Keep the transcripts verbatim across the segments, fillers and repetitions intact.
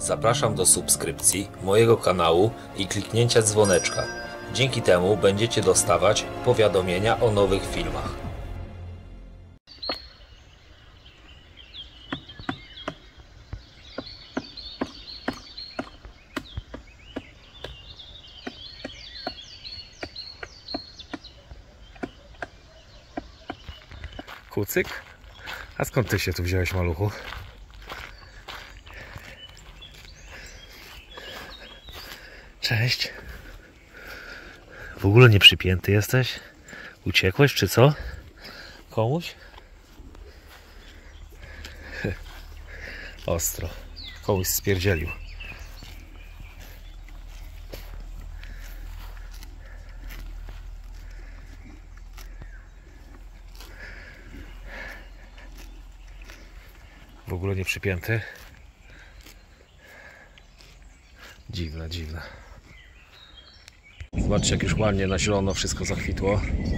Zapraszam do subskrypcji mojego kanału i kliknięcia dzwoneczka. Dzięki temu będziecie dostawać powiadomienia o nowych filmach. Kucyk? A skąd ty się tu wziąłeś, maluchu? Cześć. W ogóle nie przypięty jesteś? Uciekłeś czy co? Komuś? Ostro. Komuś spierdzielił. W ogóle nie przypięty. Dziwne, dziwne. Zobaczcie, jak już ładnie na zielono wszystko zakwitło.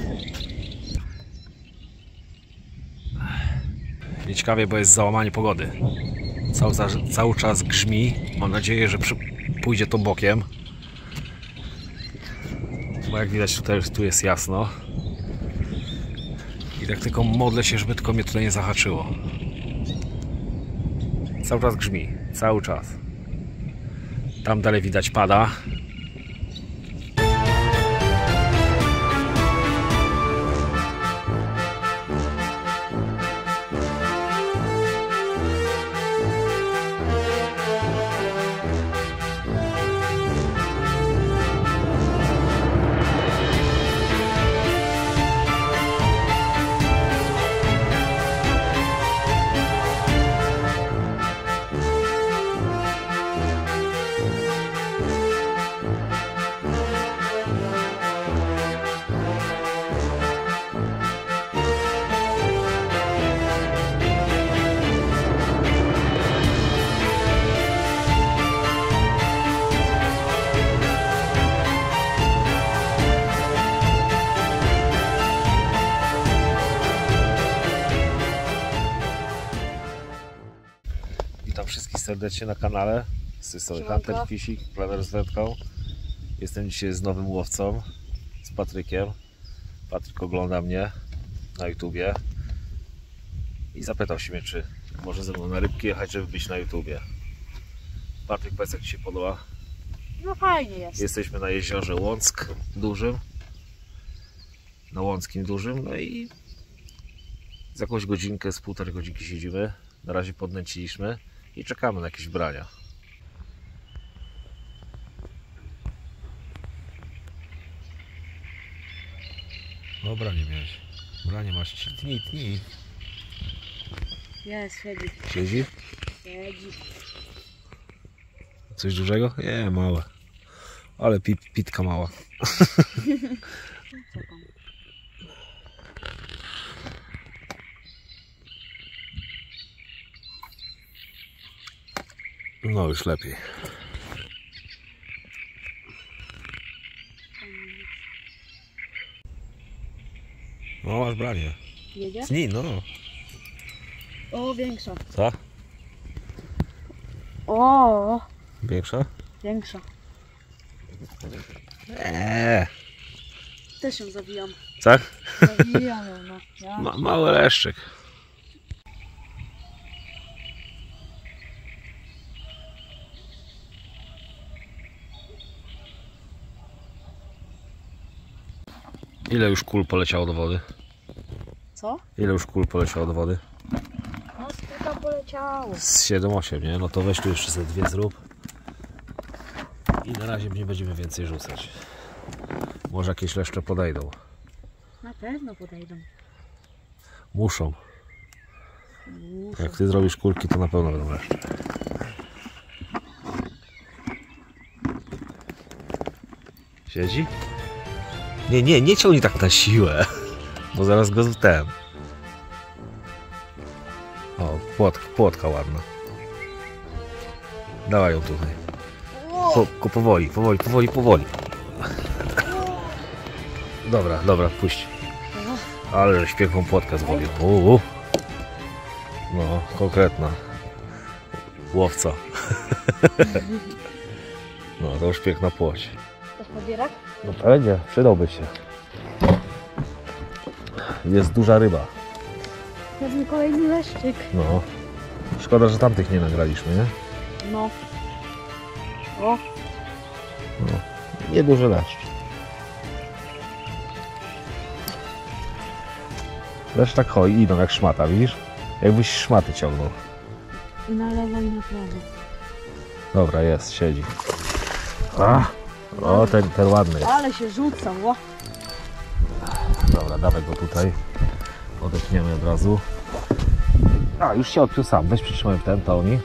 I ciekawie, bo jest załamanie pogody. Cały, cały czas grzmi. Mam nadzieję, że przy, pójdzie to bokiem. Bo jak widać, tutaj, tu jest jasno. I tak tylko modlę się, żeby tylko mnie tutaj nie zahaczyło. Cały czas grzmi. Cały czas. Tam dalej widać pada. Witam wszystkich serdecznie na kanale. Z tej strony Hunter Fishing, planer z wędką. Jestem dzisiaj z nowym łowcą, z Patrykiem. Patryk ogląda mnie na YouTubie i zapytał się mnie, czy może ze mną na rybki jechać, żeby być na YouTubie. Patryk, powiedz, jak ci się podoba? No fajnie jest. Jesteśmy na jeziorze Łąck Dużym. Na Łąckim Dużym. No i z jakąś godzinkę, z półtorej godzinki siedzimy. Na razie podnęciliśmy i czekamy na jakieś brania. No, branie miałeś. Branie masz. Tnij, tnij. Jest, siedzi. Siedzi? Siedzi. Coś dużego? Nie, małe. Ale pit, pitka mała. No już lepiej. No masz branie. Jedzie? Tnij, no. O, większa. Co? O, Większa? większa. Eee. Też ją zawijam. Tak? Zawijam ją, no. Ja. Ma, mały leszczyk. Ile już kul poleciało do wody? Co? Ile już kul poleciało do wody? No, co tam poleciało? Z siedem osiem, nie? No to weź tu jeszcze sobie dwie zrób. I na razie nie będziemy więcej rzucać. Może jakieś leszcze podejdą. Na pewno podejdą. Muszą. Muszą. Jak ty zrobisz kulki, to na pewno będą leszcze. Siedzi? Nie, nie, nie ciągnij tak na siłę. Bo zaraz go z ten. O, płotka, płotka ładna. Dawaj ją tutaj. Po, po, powoli, powoli, powoli, powoli. Dobra, dobra, puść. Ale żeś piękną płotkę złowił. Uuu. No, konkretna. Łowca. No to już piękna płoć. Też podbierak? No będzie, przydałby się. Jest duża ryba. Pewnie kolejny leszczyk. No. Szkoda, że tamtych nie nagraliśmy, nie? No. O, No. Nieduży leszcz. Leszcz tak chodzi, idą jak szmata, widzisz? Jakbyś szmaty ciągnął. i na lewo i na prawo. Dobra, jest, siedzi. A, o, ten, ten ładny. Ale się rzucał, o. Dobra, dawaj go tutaj. Odepniemy od razu. A, już się odpił sam. Weź przytrzymaj w ten, to oni.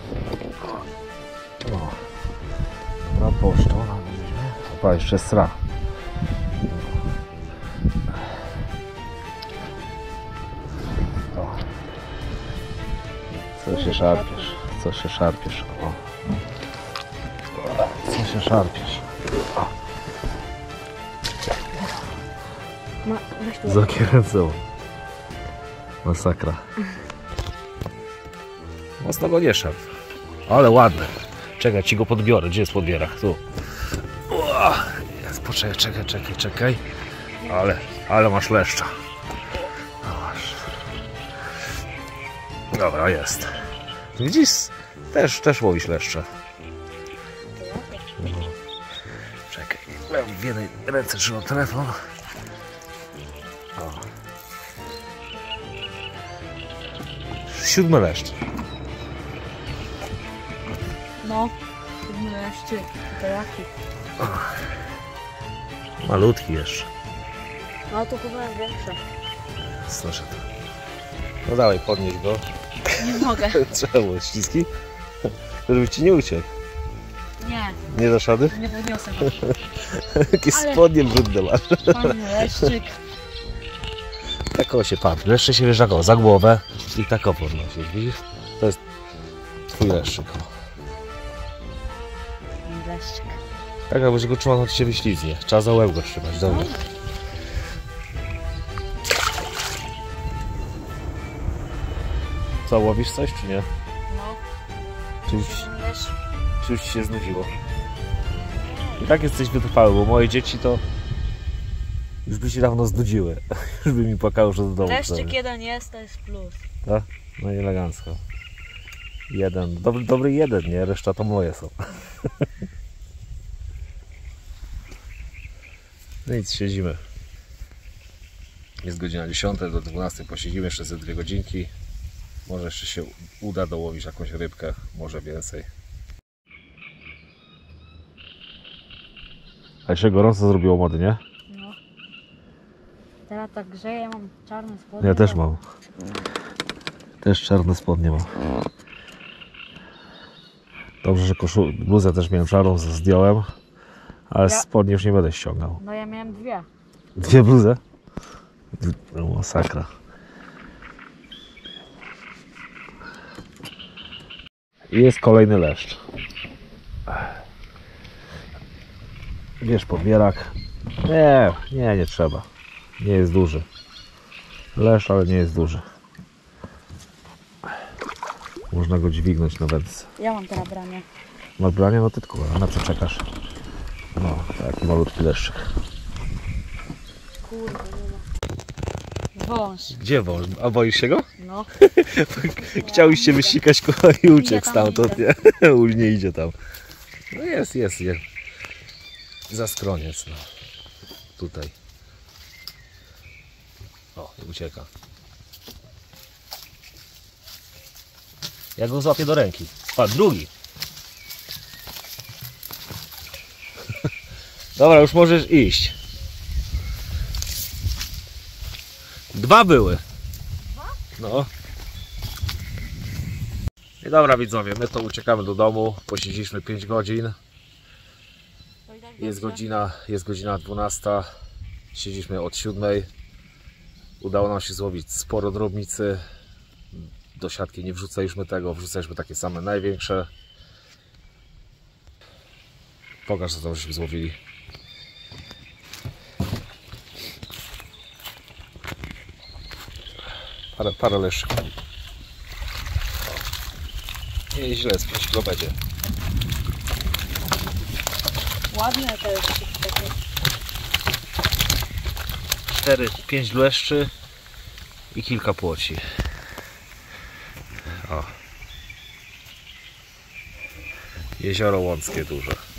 O. Dobra, poszło. Opa, jeszcze sra. O. Co się szarpiesz? Co się szarpiesz? O. Co się szarpiesz? Ma, weź tu. Zakieręcą. Masakra. Mocno go nie szarp. Ale ładny. Czekaj, ci go podbiorę. Gdzie jest podbierak? Tu. Ua, jest, poczekaj, czekaj, czekaj, czekaj. Ale, ale masz leszcza. No masz. Dobra, jest. Widzisz? Też, też łowisz leszcze. No. Czekaj. Ja w jednej ręce trzymam telefon. O. Siódmy leszcz. No, siódmy leszczyk. To jaki? Malutki jeszcze. No to chyba większe. Słyszę to. No dawaj, podnieś go. Nie mogę. Czemu? Śliski? Żeby ci nie uciekł. Nie, Nie dasz rady? nie podniosę go. Jakie Ale- spodnie brudne masz. Fajny leszczyk. Tak o się patrz. Leszcze się wiesz za głowę i tak o podnosisz, widzisz? To jest twój leszczyk. Leszczyk. Tak, jakbyś go trzymał, to ci się wyśliznie. Trzeba za łeb go trzymać, dobra. Co, łowisz coś czy nie? No, Czy już, wiesz, czy już ci się znudziło? I tak jesteś wytrwały, bo moje dzieci to już by się dawno znudziły. Już by mi płakały, że do domu. leszczyk wtedy. jeden jest, to jest plus. Tak? No i elegancko. Jeden. Dobry, dobry jeden, nie? Reszta to moje są. No nic, siedzimy. Jest godzina dziesiąta, do dwunastej posiedzimy jeszcze ze dwie godzinki. Może jeszcze się uda dołowić jakąś rybkę, może więcej. A jeszcze gorąco zrobiło młody, nie? No. Teraz tak grzeje, mam czarne spodnie. Ja też to- mam. Też czarne spodnie mam. Dobrze, że koszul... bluzę też miałem czarną, zdjąłem. Ale Ja- spodnie już nie będę ściągał. No ja miałem dwie. Dwie bluzy? No, masakra. I jest kolejny leszcz. Bierz podbierak. Nie, nie, nie trzeba. Nie jest duży. Leszcz, ale nie jest duży. Można go dźwignąć na wędce. Ja mam teraz branie. Masz branie? No ty tylko, a na co czekasz? No, taki malutki leszczyk. Kurde, nie ma. Wąż. Gdzie wąż? A boisz się go? No. Chciałeś się wysikać koło i uciekł tam, stamtąd, idę. nie? Ul nie idzie tam. No jest, jest, jest. Za skroniec, no. Tutaj. O, i ucieka. Ja go złapię do ręki. A, drugi. Dobra, już możesz iść. Dwa były. No. I dobra widzowie, my to uciekamy do domu. Posiedzieliśmy pięć godzin. To i tak Jest dobrze. godzina, jest godzina dwunasta. Siedzieliśmy od siódmej. Udało nam się złowić sporo drobnicy. Do siatki nie wrzucaliśmy tego, wrzucaliśmy takie same największe. Pokaż, co tam żeśmy złowili. Parę, parę leszczyków. Nieźle, z pięć kilo będzie. Ładne to jest takie. cztery pięć leszczy i kilka płoci. O. Jezioro Łąckie duże.